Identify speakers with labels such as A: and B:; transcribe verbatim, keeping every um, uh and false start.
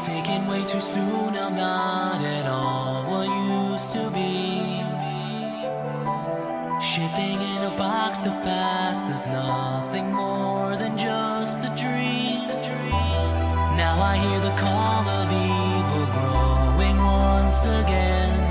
A: Taken way too soon, I'm not at all what used to be. Shifting in a box, the past is nothing more than just a dream. Now I hear the call of evil growing once again.